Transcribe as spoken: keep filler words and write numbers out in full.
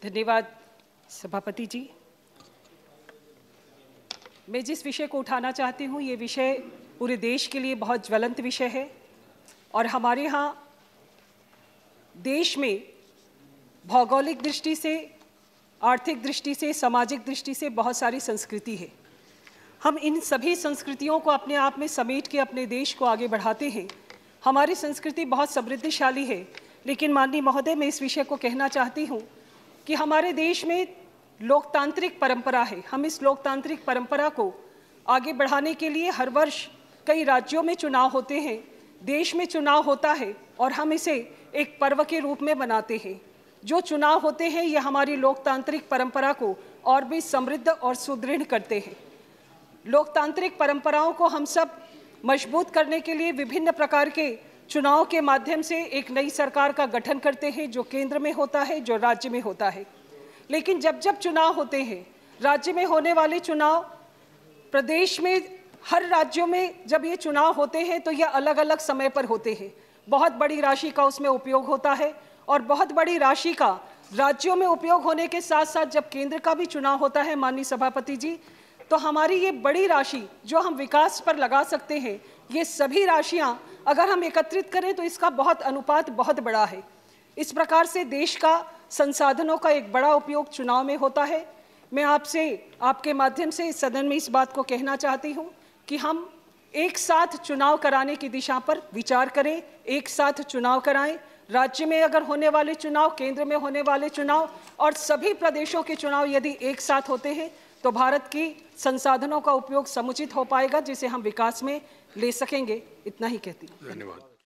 धन्यवाद सभापति जी। मैं जिस विषय को उठाना चाहती हूँ, ये विषय पूरे देश के लिए बहुत ज्वलंत विषय है और हमारे यहाँ देश में भौगोलिक दृष्टि से, आर्थिक दृष्टि से, सामाजिक दृष्टि से बहुत सारी संस्कृति है। हम इन सभी संस्कृतियों को अपने आप में समेट के अपने देश को आगे बढ़ाते हैं। हमारी संस्कृति बहुत समृद्धिशाली है, लेकिन माननीय महोदय, मैं इस विषय को कहना चाहती हूँ कि हमारे देश में लोकतांत्रिक परंपरा है। हम इस लोकतांत्रिक परंपरा को आगे बढ़ाने के लिए हर वर्ष कई राज्यों में चुनाव होते हैं, देश में चुनाव होता है और हम इसे एक पर्व के रूप में मनाते हैं। जो चुनाव होते हैं ये हमारी लोकतांत्रिक परंपरा को और भी समृद्ध और सुदृढ़ करते हैं। लोकतांत्रिक परंपराओं को हम सब मजबूत करने के लिए विभिन्न प्रकार के चुनाव के माध्यम से एक नई सरकार का गठन करते हैं, जो केंद्र में होता है, जो राज्य में होता है। लेकिन जब जब चुनाव होते हैं, राज्य में होने वाले चुनाव, प्रदेश में हर राज्यों में जब ये चुनाव होते हैं तो यह अलग अलग समय पर होते हैं। बहुत बड़ी राशि का उसमें उपयोग होता है और बहुत बड़ी राशि का राज्यों में उपयोग होने के साथ साथ जब केंद्र का भी चुनाव होता है माननीय सभापति जी, तो हमारी ये बड़ी राशि जो हम विकास पर लगा सकते हैं, ये सभी राशियां अगर हम एकत्रित करें तो इसका बहुत अनुपात बहुत बड़ा है। इस प्रकार से देश का संसाधनों का एक बड़ा उपयोग चुनाव में होता है। मैं आपसे, आपके माध्यम से इस सदन में इस बात को कहना चाहती हूँ कि हम एक साथ चुनाव कराने की दिशा पर विचार करें, एक साथ चुनाव कराएं। राज्य में अगर होने वाले चुनाव, केंद्र में होने वाले चुनाव और सभी प्रदेशों के चुनाव यदि एक साथ होते हैं तो भारत की संसाधनों का उपयोग समुचित हो पाएगा, जिसे हम विकास में ले सकेंगे। इतना ही कहती हूँ। धन्यवाद।